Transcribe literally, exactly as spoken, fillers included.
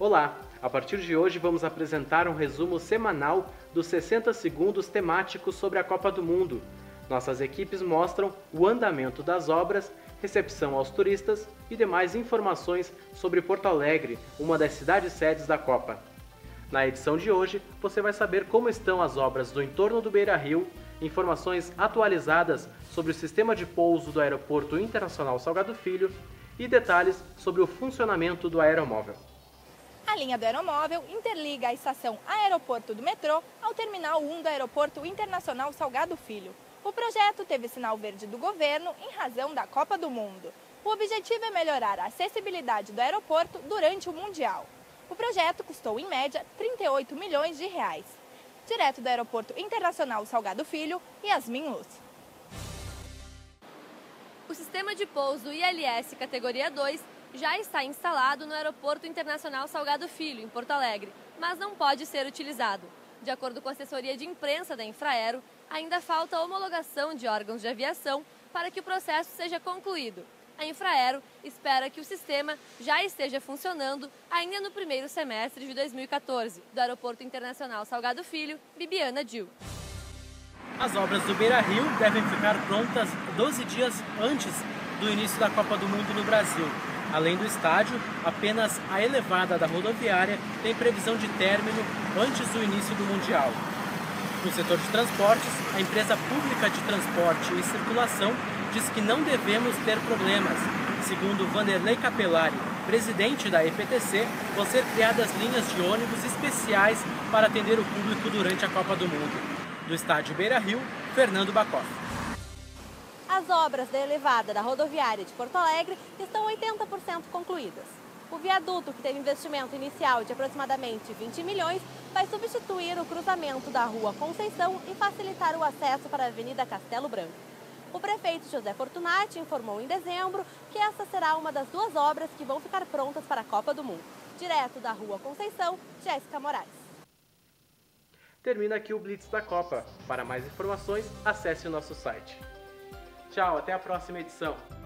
Olá! A partir de hoje vamos apresentar um resumo semanal dos sessenta segundos temáticos sobre a Copa do Mundo. Nossas equipes mostram o andamento das obras, recepção aos turistas e demais informações sobre Porto Alegre, uma das cidades sedes da Copa. Na edição de hoje, você vai saber como estão as obras do entorno do Beira-Rio, informações atualizadas sobre o sistema de pouso do Aeroporto Internacional Salgado Filho e detalhes sobre o funcionamento do aeromóvel. A linha do aeromóvel interliga a estação Aeroporto do metrô ao Terminal um do Aeroporto Internacional Salgado Filho. O projeto teve sinal verde do governo em razão da Copa do Mundo. O objetivo é melhorar a acessibilidade do aeroporto durante o Mundial. O projeto custou, em média, trinta e oito milhões de reais. Direto do Aeroporto Internacional Salgado Filho, Yasmin Luz. O sistema de pouso I L S categoria dois já está instalado no Aeroporto Internacional Salgado Filho, em Porto Alegre, mas não pode ser utilizado. De acordo com a assessoria de imprensa da Infraero, ainda falta a homologação de órgãos de aviação para que o processo seja concluído. A Infraero espera que o sistema já esteja funcionando ainda no primeiro semestre de dois mil e quatorze. Do Aeroporto Internacional Salgado Filho, Bibiana Dil. As obras do Beira-Rio devem ficar prontas doze dias antes do início da Copa do Mundo no Brasil. Além do estádio, apenas a elevada da rodoviária tem previsão de término antes do início do Mundial. No setor de transportes, a empresa pública de transporte e circulação diz que não devemos ter problemas. Segundo Vanderlei Capelari, presidente da E P T C, vão ser criadas linhas de ônibus especiais para atender o público durante a Copa do Mundo. Do estádio Beira-Rio, Fernando Bacoff. As obras da elevada da rodoviária de Porto Alegre estão oitenta por cento concluídas. O viaduto, que teve investimento inicial de aproximadamente vinte milhões, vai substituir o cruzamento da Rua Conceição e facilitar o acesso para a Avenida Castelo Branco. O prefeito José Fortunati informou em dezembro que essa será uma das duas obras que vão ficar prontas para a Copa do Mundo. Direto da Rua Conceição, Jéssica Moraes. Termina aqui o Blitz da Copa. Para mais informações, acesse o nosso site. Tchau, até a próxima edição.